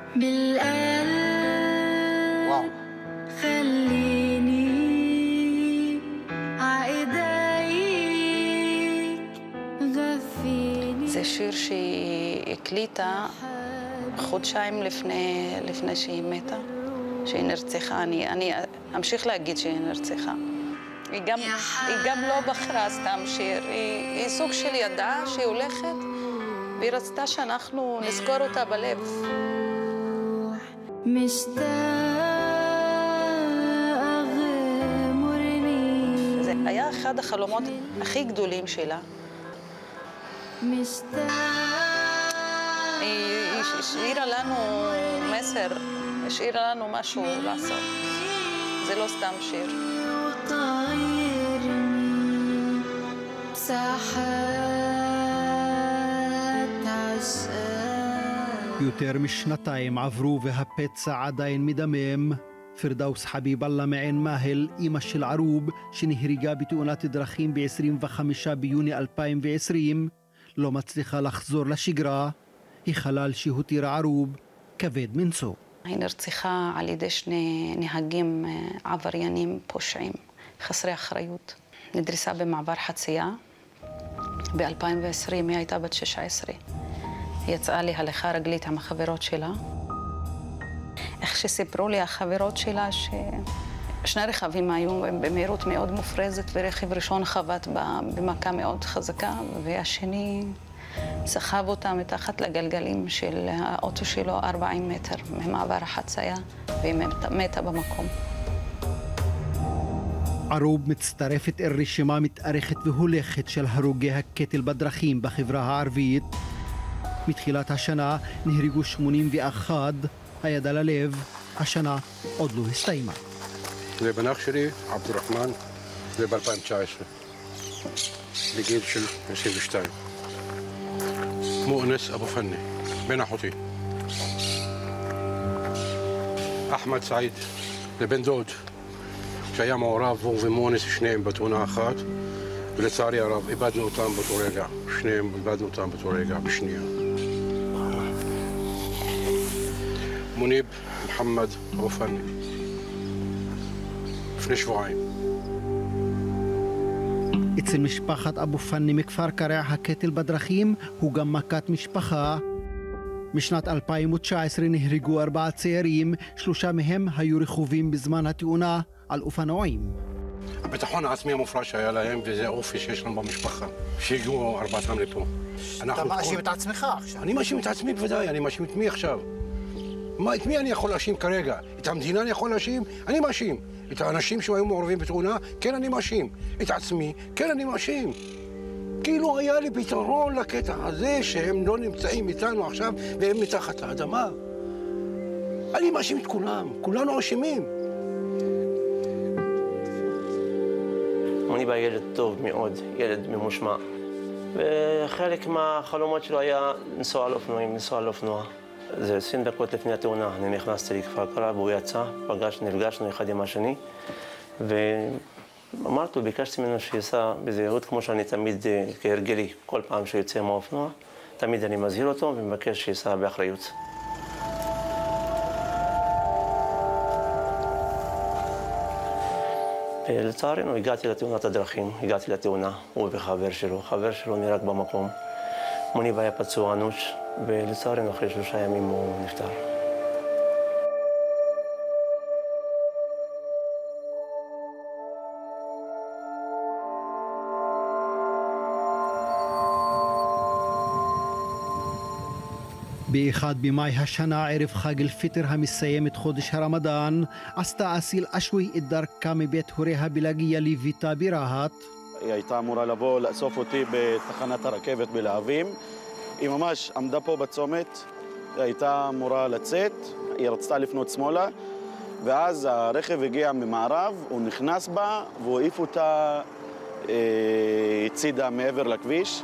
بالقلب خليني عايدايك غفيني. זה שיר שהיא הקליטה חודשיים לפני שהיא מתה, שהיא נרצחה. אני אמשיך להגיד שהיא נרצחה. היא גם לא בחרה סתם שיר, היא סוג של ידעה שהיא הולכת, והיא רצתה שאנחנו נזכור אותה בלב. זה היה אחד החלומות הכי גדולים שלה. היא השאירה לנו מסר, השאירה לנו משהו לעשות. זה לא סתם שיר. יותר משנתיים עברו והפצע עדיין מדמם. פרדאוס חביב אללה מעין מאהל, אמא של ערוב שנהרגה בתאונת דרכים ב-25 ביוני 2020, לא מצליחה לחזור לשגרה. היא חלל שהותיר ערוב כבד מנשוא. היא נרצחה על ידי שני נהגים עבריינים פושעים, חסרי אחריות. נדרסה במעבר חצייה. ב-2020 היא הייתה בת 16. היא יצאה להליכה רגלית עם החברות שלה. איך שסיפרו לי החברות שלה ששני רכבים היו במהירות מאוד מופרזת, ורכב ראשון חבט במכה מאוד חזקה, והשני סחב אותה מתחת לגלגלים של האוטו שלו 40 מטר ממעבר החצייה, והיא מתה במקום. ערוב מצטרפת אל רשימה מתארכת והולכת של הרוגי הקטל בדרכים בחברה הערבית. מתחילת השנה נהרגו 81, היד על הלב, השנה עוד לא הסתיימה. זה בן אח שלי, עבד אל-רחמן, זה ב-2019, בגיל של 22. מואנס אבו פני, בן אחותי. אחמד סעיד, זה בן דוד, שהיה מעורב הוא ומואנס שניהם בתאונה אחת, ולצערי הרב איבדנו אותם באותו רגע, שניהם איבדנו אותם באותו רגע, בשנייה. מוניב מוחמד אבו פני, לפני שבועיים. אצל משפחת אבו פני מכפר קרע הקטל בדרכים הוא גם מכת משפחה. משנת 2019 נהרגו 4 צעירים, 3 מהם היו רכובים בזמן התאונה על אופנועים. הביטחון העצמי המופרע שהיה להם, וזה אופי שיש לנו במשפחה, שהגיעו 4 לפה. אתה מאשים את עצמך עכשיו. אני מאשים את עצמי בוודאי, אני מאשים את מי עכשיו? את מי אני יכול להאשים כרגע? את המדינה אני יכול להאשים? אני מאשים. את האנשים שהיו מעורבים בתאונה, כן אני מאשים. את עצמי, כן אני מאשים. כאילו היה לי פתרון לקטע הזה שהם לא נמצאים איתנו עכשיו והם מתחת האדמה. אני מאשים את כולם, כולנו אשמים. אני בא ילד טוב מאוד, ילד ממושמע. וחלק מהחלומות שלו היה לנסוע על אופנועים, לנסוע על אופנוע. זה 20 דקות לפני התאונה, אני נכנסתי לכפר קרע והוא יצא, נפגשנו אחד עם השני, ואמרתי לו, ביקשתי ממנו שיסע בזהירות כמו שאני תמיד, כהרגלי, כל פעם שיוצא מהאופנוע, תמיד אני מזהיר אותו ומבקש שיסע באחריות. לצערנו הגעתי לתאונת הדרכים, הגעתי לתאונה, הוא וחבר שלו, חבר שלו נהרג במקום. מוניב היה פצוע אנוש, ולצערנו אחרי 3 ימים הוא נפטר. ב-1 במאי השנה, ערב חג אל-פיטר המסיים את חודש הרמדאן, עשתה אסיל אשווי את דרכה מבית הוריה בלגיה לביתה ברהט. היא הייתה אמורה לבוא לאסוף אותי בתחנת הרכבת בלהבים. היא ממש עמדה פה בצומת, היא הייתה אמורה לצאת, היא רצתה לפנות שמאלה, ואז הרכב הגיע ממערב, הוא נכנס בה והוא העיף אותה הצידה מעבר לכביש.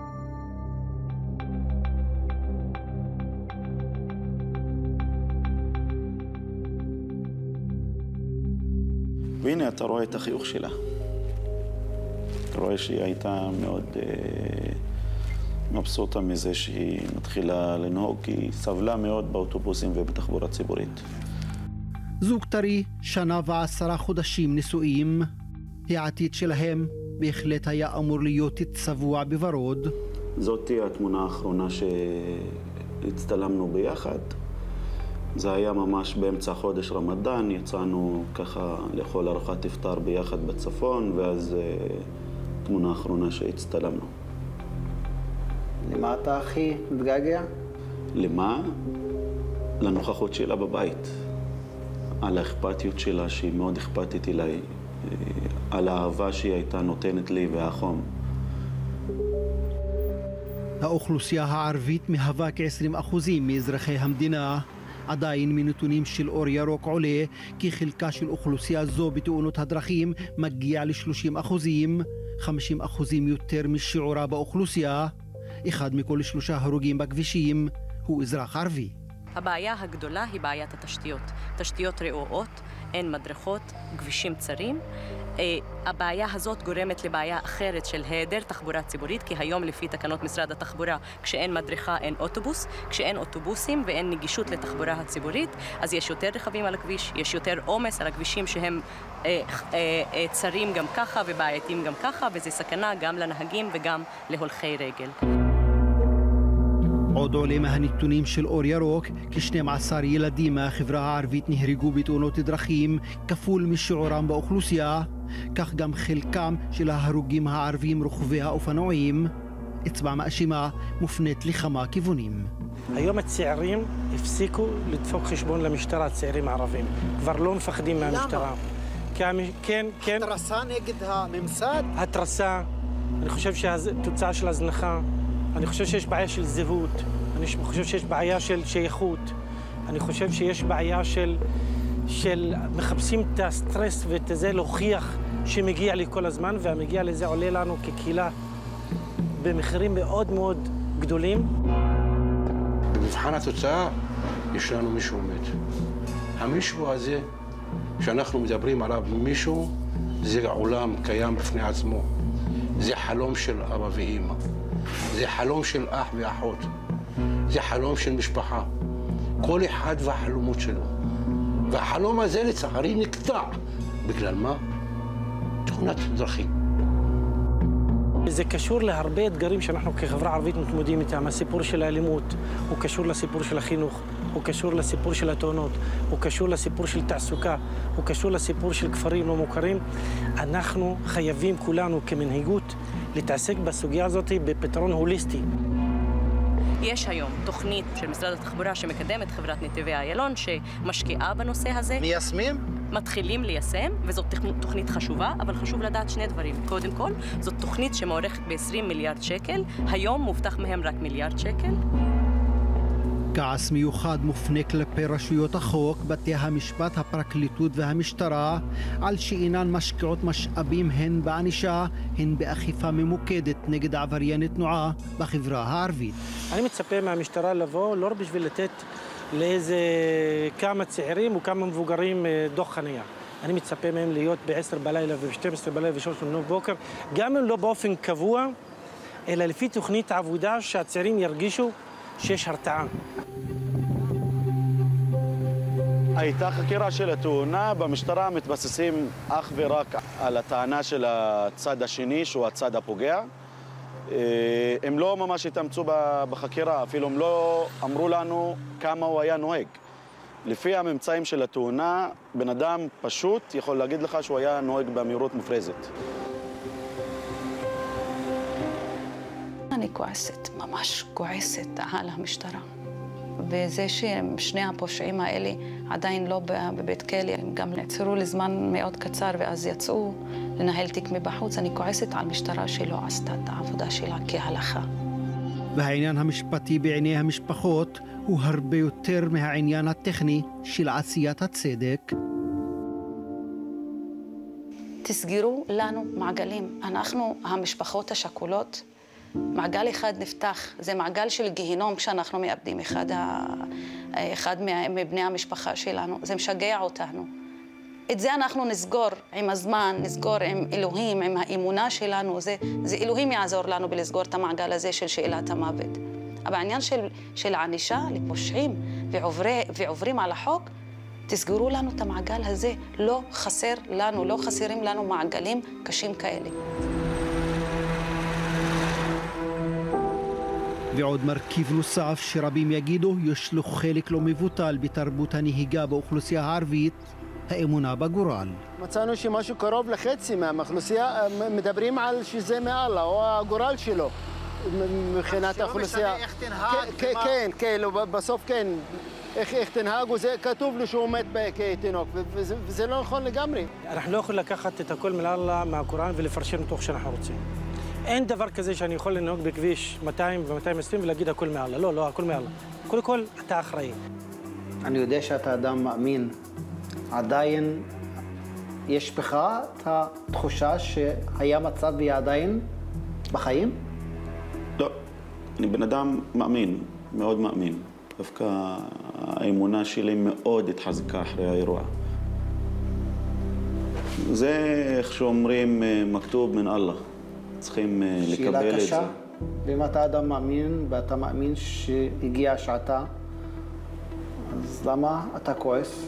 והנה אתה רואה את החיוך שלה. אתה רואה שהיא הייתה מאוד מבסוטה מזה שהיא מתחילה לנהוג, כי היא סבלה מאוד באוטובוסים ובתחבורה ציבורית. זוג טרי, 1 ו10 חודשים נשואים. העתיד שלהם בהחלט היה אמור להיות צבוע בוורוד. זאת התמונה האחרונה שהצטלמנו ביחד. זה היה ממש באמצע חודש רמדאן, יצאנו ככה לאכול ארוחת iftar ביחד בצפון, ואז תמונה האחרונה שהצטלמנו. למה אתה הכי מתגעגע? למה? לנוכחות שלה בבית. על האכפתיות שלה, שהיא מאוד אכפתית אליי. על האהבה שהיא הייתה נותנת לי והחום. האוכלוסייה הערבית מהווה כ-20% מאזרחי המדינה. עדיין מנתונים של אור ירוק עולה כי חלקה של אוכלוסייה זו בתאונות הדרכים מגיע ל-30%, 50% יותר משיעורה באוכלוסייה. 1 מכל 3 הרוגים בכבישים הוא אזרח ערבי. הבעיה הגדולה היא בעיית התשתיות. תשתיות רעועות, אין מדרכות, כבישים צרים. הבעיה הזאת גורמת לבעיה אחרת של היעדר תחבורה ציבורית, כי היום לפי תקנות משרד התחבורה, כשאין מדרכה אין אוטובוס, כשאין אוטובוסים ואין נגישות לתחבורה הציבורית, אז יש יותר רכבים על הכביש, יש יותר עומס על הכבישים שהם צרים גם ככה ובעייתיים גם ככה, וזה סכנה גם לנהגים וגם להולכי רגל. עוד עולה מהנתונים של אור ירוק, כ-12 ילדים מהחברה הערבית נהרגו בתאונות דרכים, כפול משיעורם באוכלוסייה. כך גם חלקם של ההרוגים הערבים רוכבי האופנועים. אצבע מאשימה מופנית לכמה כיוונים. היום הצעירים הפסיקו לדפוק חשבון למשטרה, הצעירים הערבים. כבר לא מפחדים מהמשטרה. למה? כן. התרסה נגד הממסד? התרסה, אני חושב שהתוצאה של הזנחה. אני חושב שיש בעיה של זהות, אני חושב שיש בעיה של שייכות, אני חושב שיש בעיה של מחפשים את הסטרס ואת זה להוכיח שמגיע לי כל הזמן, והמגיע לזה עולה לנו כקהילה במחירים מאוד מאוד גדולים. במבחן התוצאה יש לנו מישהו מת. המישהו הזה שאנחנו מדברים עליו, מישהו, זה עולם קיים בפני עצמו. זה חלום של אבא ואמא. זה חלום של אח ואחות, זה חלום של משפחה. כל אחד והחלומות שלו. והחלום הזה לצערי נקטע. בגלל מה? תאונת דרכים. זה קשור להרבה אתגרים שאנחנו כחברה ערבית מתמודדים איתם. הסיפור של האלימות, הוא קשור לסיפור של החינוך, הוא קשור לסיפור של התאונות, הוא קשור לסיפור של תעסוקה, הוא קשור לסיפור של כפרים לא מוכרים. אנחנו חייבים כולנו כמנהיגות להתעסק בסוגיה הזאת בפתרון הוליסטי. יש היום תוכנית של משרד התחבורה שמקדמת חברת נתיבי איילון שמשקיעה בנושא הזה. מיישמים? מתחילים ליישם, וזאת תוכנית חשובה, אבל חשוב לדעת שני דברים. קודם כל, זאת תוכנית שמוערכת ב-20 מיליארד שקל, היום מובטח מהם רק מיליארד שקל. כעס מיוחד מופנה כלפי רשויות החוק, בתי המשפט, הפרקליטות והמשטרה, על שאינן משקיעות משאבים הן בענישה, הן באכיפה ממוקדת נגד עברייני תנועה בחברה הערבית. אני מצפה מהמשטרה לבוא לא בשביל לתת לאיזה כמה צעירים או כמה מבוגרים דוח חניה. אני מצפה מהם להיות ב-10 בלילה וב-12 בלילה ו-3 בבוקר, גם אם לא באופן קבוע, אלא לפי תוכנית עבודה שהצעירים ירגישו שיש הרתעה. הייתה חקירה של התאונה, במשטרה מתבססים אך ורק על הטענה של הצד השני, שהוא הצד הפוגע. הם לא ממש התאמצו בחקירה, אפילו הם לא אמרו לנו כמה הוא היה נוהג. לפי הממצאים של התאונה, בן אדם פשוט יכול להגיד לך שהוא היה נוהג במהירות מופרזת. אני כועסת, ממש כועסת על המשטרה. וזה ששני הפושעים האלה עדיין לא בבית כלא, הם גם נעצרו לזמן מאוד קצר ואז יצאו לנהל תיק מבחוץ. אני כועסת על משטרה שלא עשתה את העבודה שלה כהלכה. והעניין המשפטי בעיני המשפחות הוא הרבה יותר מהעניין הטכני של עשיית הצדק. תסגרו לנו מעגלים. אנחנו, המשפחות השכולות, מעגל אחד נפתח, זה מעגל של גיהינום כשאנחנו מאבדים אחד מבני המשפחה שלנו. זה משגע אותנו. את זה אנחנו נסגור עם הזמן, נסגור עם אלוהים, עם האמונה שלנו. זה אלוהים יעזור לנו בלסגור את המעגל הזה של שאלת המוות. אבל העניין של הענישה לפושעים ועוברים על החוק, תסגרו לנו את המעגל הזה. לא חסר לנו, לא חסרים לנו מעגלים קשים כאלה. ועוד מרכיב נוסף שרבים יגידו יש לו חלק לא מבוטל בתרבות הנהיגה באוכלוסייה הערבית, האמונה בגורל. מצאנו שמשהו קרוב לחצי מהאוכלוסייה מדברים על שזה מאללה או הגורל שלו מבחינת האוכלוסייה. איך תנהג? כן, בסוף כן. איך תנהג, וזה כתוב לו שהוא מת כתינוק, וזה לא נכון לגמרי. אנחנו לא יכולים לקחת את הכל מאללה מהקוראן ולפרשן אותו איך שאנחנו רוצים. אין דבר כזה שאני יכול לנהוג בכביש 200 ו-220 ולהגיד הכל מאללה. לא, הכל מאללה. קודם כל, אתה אחראי. אני יודע שאתה אדם מאמין. עדיין יש בך את התחושה שהיה מצב והיא עדיין בחיים? לא, אני בן אדם מאמין, מאוד מאמין. דווקא האמונה שלי מאוד התחזקה אחרי האירוע. זה, איך שאומרים, מכתוב מן אללה. צריכים לקבל את זה. שאלה קשה, ואם אתה אדם מאמין ואתה מאמין שהגיעה שעתה, אז למה אתה כועס?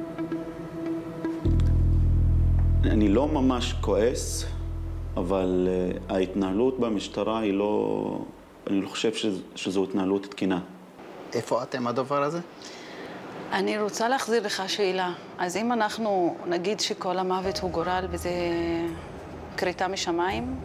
אני לא ממש כועס, אבל ההתנהלות במשטרה היא לא... אני לא חושב שזו התנהלות תקינה. איפה אתם עם הדבר הזה? אני רוצה להחזיר לך שאלה. אז אם אנחנו נגיד שכל המוות הוא גורל וזה קריטה משמיים,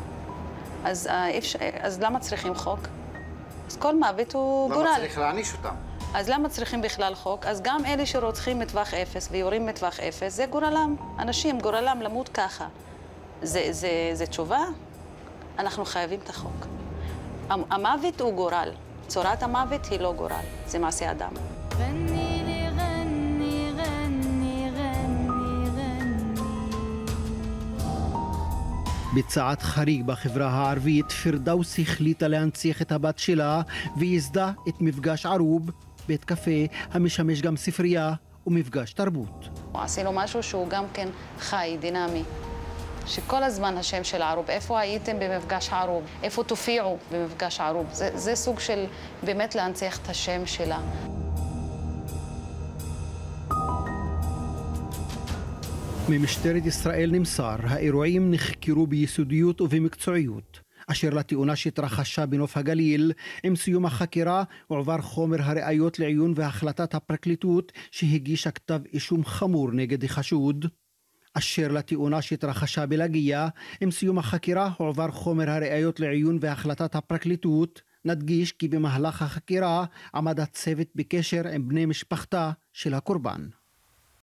אז למה צריכים חוק? אז כל מוות הוא גורל. למה צריך להעניש אותם? אז למה צריכים בכלל חוק? אז גם אלה שרוצחים מטווח אפס ויורים מטווח אפס, זה גורלם. אנשים, גורלם למות ככה. זה תשובה? אנחנו חייבים את החוק. המוות הוא גורל. צורת המוות היא לא גורל. זה מעשה אדם. בצעד חריג בחברה הערבית, פירדאוס החליטה להנציח את הבת שלה וייסדה את מפגש ערוב, בית קפה המשמש גם ספרייה ומפגש תרבות. עשינו משהו שהוא גם כן חי, דינמי. שכל הזמן השם של ערוב, איפה הייתם במפגש ערוב? איפה תופיעו במפגש ערוב? זה סוג של באמת להנציח את השם שלה. ממשטרת ישראל נמסר, האירועים נחקרו ביסודיות ובמקצועיות, אשר לתאונה שהתרחשה בנוף הגליל. עם סיום החקירה הועבר חומר הראיות לעיון והחלטת הפרקליטות שהגישה כתב אישום חמור נגד החשוד. אשר לתאונה שהתרחשה בלגיה, עם סיום החקירה הועבר חומר הראיות לעיון והחלטת הפרקליטות. נדגיש כי במהלך החקירה עמד הצוות בקשר עם בני משפחתה של הקורבן.